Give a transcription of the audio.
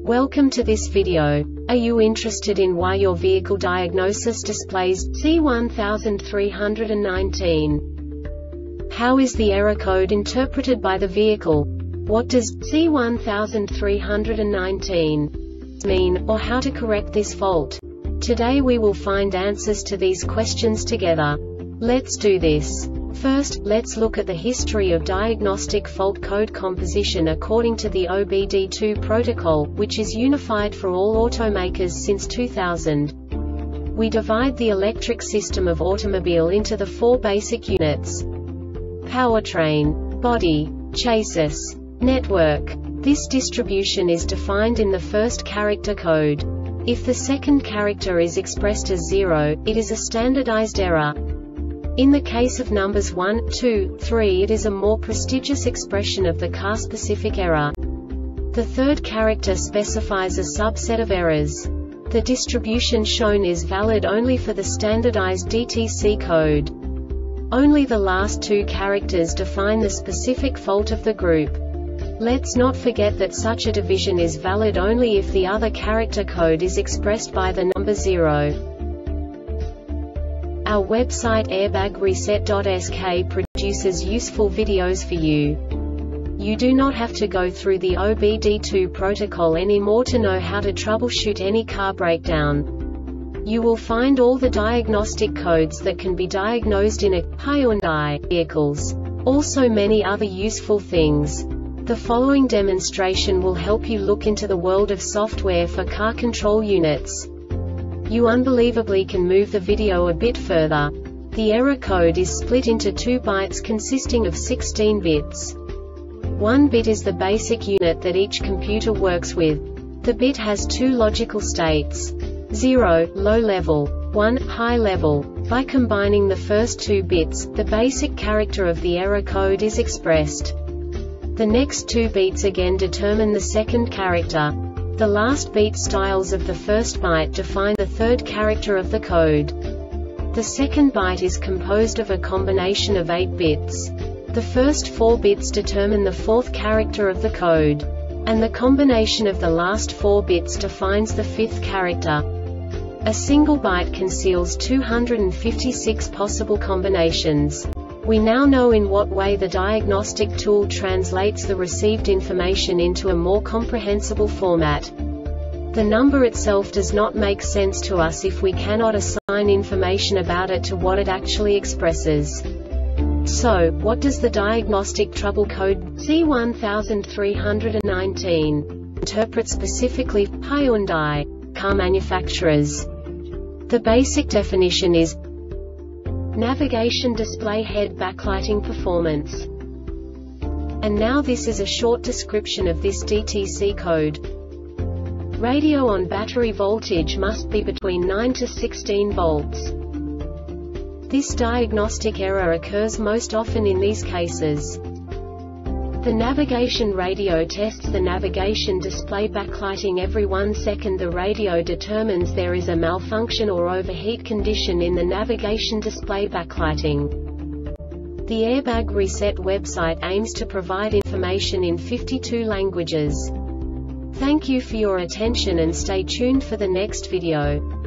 Welcome to this video. Are you interested in why your vehicle diagnosis displays C1319? How is the error code interpreted by the vehicle? What does C1319 mean, or how to correct this fault? Today we will find answers to these questions together. Let's do this. First, let's look at the history of diagnostic fault code composition according to the OBD2 protocol, which is unified for all automakers since 2000. We divide the electric system of automobile into the four basic units: powertrain, body, chassis, network. This distribution is defined in the first character code. If the second character is expressed as 0, it is a standardized error. In the case of numbers 1, 2, 3, it is a more prestigious expression of the car-specific error. The third character specifies a subset of errors. The distribution shown is valid only for the standardized DTC code. Only the last two characters define the specific fault of the group. Let's not forget that such a division is valid only if the other character code is expressed by the number 0. Our website airbagreset.sk produces useful videos for you. You do not have to go through the OBD2 protocol anymore to know how to troubleshoot any car breakdown. You will find all the diagnostic codes that can be diagnosed in a Hyundai vehicles. Also many other useful things. The following demonstration will help you look into the world of software for car control units. You unbelievably can move the video a bit further. The error code is split into 2 bytes consisting of 16 bits. 1 bit is the basic unit that each computer works with. The bit has 2 logical states: 0, low level, 1, high level. By combining the first 2 bits, the basic character of the error code is expressed. The next 2 beats again determine the second character. The last beat styles of the first byte define the third character of the code. The second byte is composed of a combination of 8 bits. The first 4 bits determine the fourth character of the code. And the combination of the last 4 bits defines the fifth character. A single byte conceals 256 possible combinations. We now know in what way the diagnostic tool translates the received information into a more comprehensible format. The number itself does not make sense to us if we cannot assign information about it to what it actually expresses. So, what does the diagnostic trouble code C1319 interpret specifically for Hyundai car manufacturers? The basic definition is navigation display head backlighting performance. And now this is a short description of this DTC code. Radio on battery voltage must be between 9 to 16 volts. This diagnostic error occurs most often in these cases. The navigation radio tests the navigation display backlighting every 1 second. The radio determines there is a malfunction or overheat condition in the navigation display backlighting. The Airbag Reset website aims to provide information in 52 languages. Thank you for your attention and stay tuned for the next video.